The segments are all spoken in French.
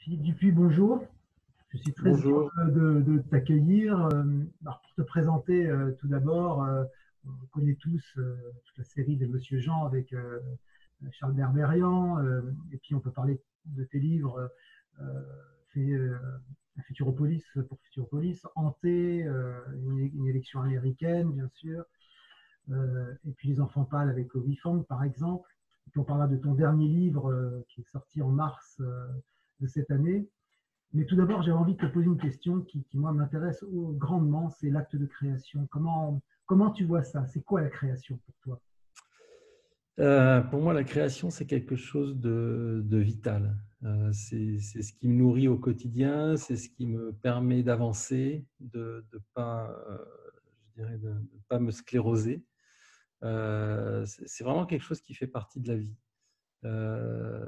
Philippe Dupuis, bonjour. Je suis très Bonjour. heureux de t'accueillir. Alors, pour te présenter, tout d'abord, on connaît tous toute la série de Monsieur Jean avec Charles Berberian, et puis on peut parler de tes livres, fait, Futuropolis pour Futuropolis, Hanté, une élection américaine, bien sûr, et puis Les Enfants pâles avec Obi Fang, par exemple. Et puis on parlera de ton dernier livre qui est sorti en mars de cette année. Mais tout d'abord, j'avais envie de te poser une question qui moi, m'intéresse grandement, c'est l'acte de création. Comment tu vois ça? C'est quoi la création pour toi? Pour moi, la création, c'est quelque chose de vital. C'est ce qui me nourrit au quotidien, c'est ce qui me permet d'avancer, de ne pas, je dirais, de ne pas me scléroser. C'est vraiment quelque chose qui fait partie de la vie. Euh,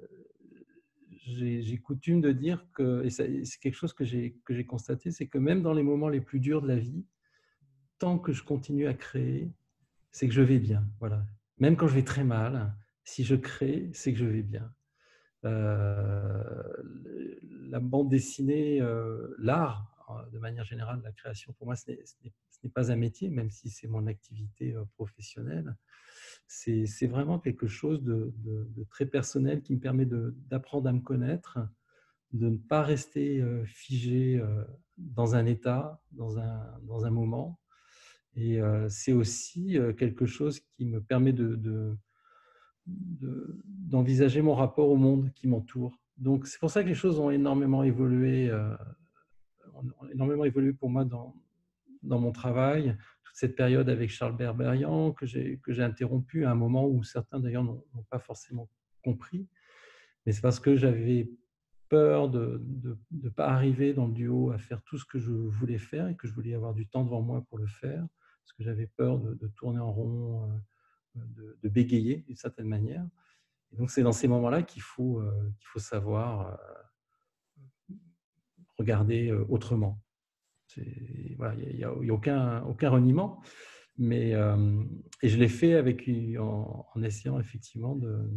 j'ai coutume de dire que, et c'est quelque chose que j'ai constaté, c'est que même dans les moments les plus durs de la vie, tant que je continue à créer, c'est que je vais bien. Voilà. Même quand je vais très mal, si je crée, c'est que je vais bien. Euh, la bande dessinée, l'art, de manière générale, la création, pour moi, ce n'est pas un métier, même si c'est mon activité professionnelle. C'est vraiment quelque chose de très personnel qui me permet d'apprendre à me connaître, de ne pas rester figé dans un état, dans un moment. Et c'est aussi quelque chose qui me permet d'envisager mon rapport au monde qui m'entoure. Donc, c'est pour ça que les choses ont énormément évolué pour moi dans mon travail. Toute cette période avec Charles Berberian que j'ai interrompu à un moment où certains d'ailleurs n'ont pas forcément compris. Mais c'est parce que j'avais peur de ne pas arriver dans le duo à faire tout ce que je voulais faire et que je voulais avoir du temps devant moi pour le faire, parce que j'avais peur de tourner en rond, de bégayer d'une certaine manière. Et donc, c'est dans ces moments-là qu'il faut savoir regarder autrement. Voilà, il n'y a aucun reniement, mais, et je l'ai fait en essayant effectivement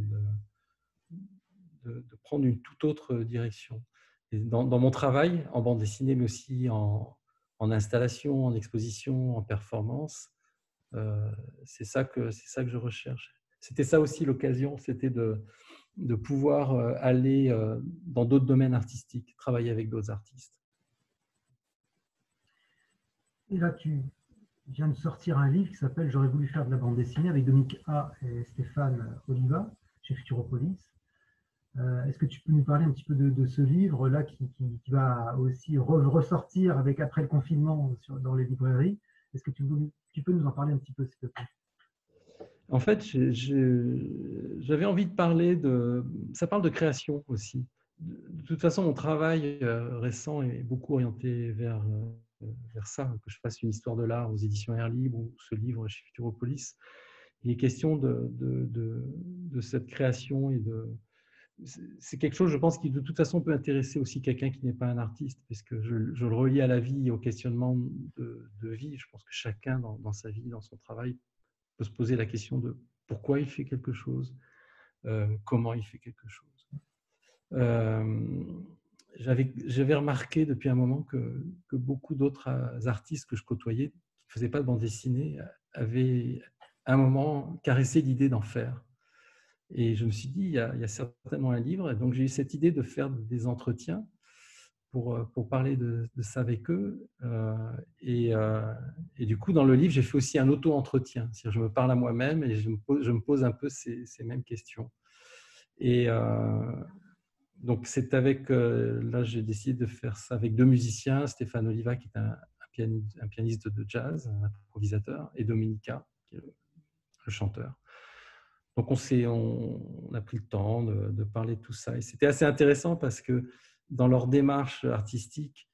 de prendre une toute autre direction. Et dans mon travail, en bande dessinée, mais aussi en installation, en exposition, en performance, c'est ça que je recherche. C'était ça aussi l'occasion, c'était de pouvoir aller dans d'autres domaines artistiques, travailler avec d'autres artistes. Et là, tu viens de sortir un livre qui s'appelle J'aurais voulu faire de la bande dessinée avec Dominique A. et Stéphane Oliva chez Futuropolis. Est-ce que tu peux nous parler un petit peu de ce livre-là qui va aussi ressortir après le confinement dans les librairies? Est-ce que tu peux nous en parler un petit peu, s'il te plaît? En fait, j'avais envie de parler ça parle de création aussi. De toute façon, mon travail récent est beaucoup orienté vers ça, que je fasse une histoire de l'art aux éditions Air Libre ou ce livre chez Futuropolis. Il est question de cette création c'est quelque chose, je pense, qui de toute façon peut intéresser aussi quelqu'un qui n'est pas un artiste, parce que je le relie à la vie, au questionnement de vie. Je pense que chacun dans sa vie, dans son travail, peut se poser la question de pourquoi il fait quelque chose, comment il fait quelque chose. J'avais remarqué depuis un moment que beaucoup d'autres artistes que je côtoyais, qui ne faisaient pas de bande dessinée, avaient à un moment caressé l'idée d'en faire. Et je me suis dit, il y a certainement un livre. Et donc, j'ai eu cette idée de faire des entretiens pour parler de ça avec eux. Et du coup, dans le livre, j'ai fait aussi un auto-entretien. C'est-à-dire, je me parle à moi-même et je me pose un peu ces mêmes questions. Et donc, c'est là, j'ai décidé de faire ça avec deux musiciens, Stéphane Oliva, qui est un pianiste de jazz, un improvisateur, et Dominica, qui est le chanteur. Donc, on a pris le temps de parler de tout ça. Et c'était assez intéressant parce que dans leur démarche artistique,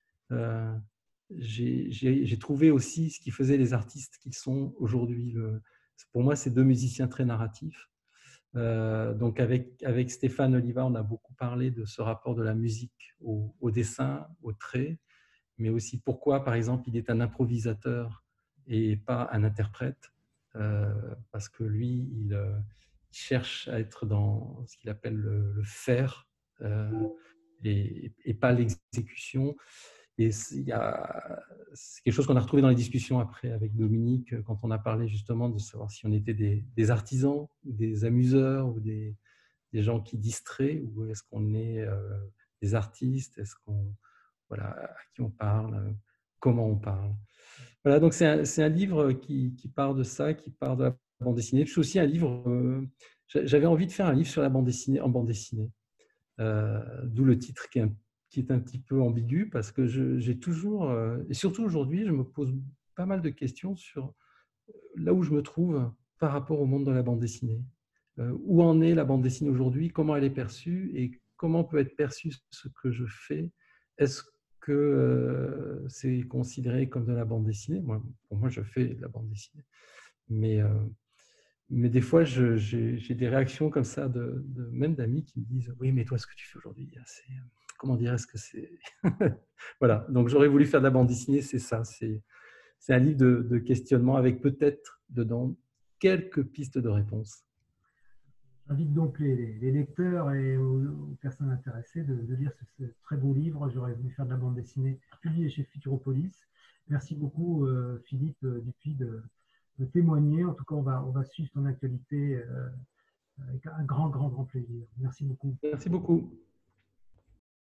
j'ai trouvé aussi ce qui faisait les artistes qu'ils sont aujourd'hui. Pour moi, c'est deux musiciens très narratifs. Donc, avec Stéphane Oliva, on a beaucoup parlé de ce rapport de la musique au dessin, au trait, mais aussi pourquoi, par exemple, il est un improvisateur et pas un interprète, parce que lui, il cherche à être dans ce qu'il appelle le faire, et pas l'exécution. Et c'est quelque chose qu'on a retrouvé dans les discussions après avec Dominique, quand on a parlé justement de savoir si on était des artisans, des amuseurs, ou des gens qui distraient, ou est-ce qu'on est des artistes, est-ce qu'on, voilà, à qui on parle, comment on parle. Voilà, donc c'est un livre qui part de ça, qui part de la bande dessinée. C'est aussi un livre, j'avais envie de faire un livre sur la bande dessinée, en bande dessinée, d'où le titre qui est un petit peu ambigu, parce que j'ai toujours, et surtout aujourd'hui, je me pose pas mal de questions sur là où je me trouve par rapport au monde de la bande dessinée. Où en est la bande dessinée aujourd'hui, comment elle est perçue et comment peut être perçu ce que je fais. Est-ce que c'est considéré comme de la bande dessinée? Pour moi, je fais de la bande dessinée. Mais des fois, j'ai des réactions comme ça, même d'amis qui me disent « Oui, mais toi, ce que tu fais aujourd'hui, comment dire, est-ce que c'est… » Voilà, donc j'aurais voulu faire de la bande dessinée, c'est ça. C'est un livre de questionnement avec peut-être dedans quelques pistes de réponse. J'invite donc les lecteurs et aux personnes intéressées de lire ce très beau livre. J'aurais voulu faire de la bande dessinée, publié chez Futuropolis. Merci beaucoup, Philippe Dupuis, de témoigner. En tout cas, on va suivre ton actualité avec un grand plaisir. Merci beaucoup. Merci beaucoup.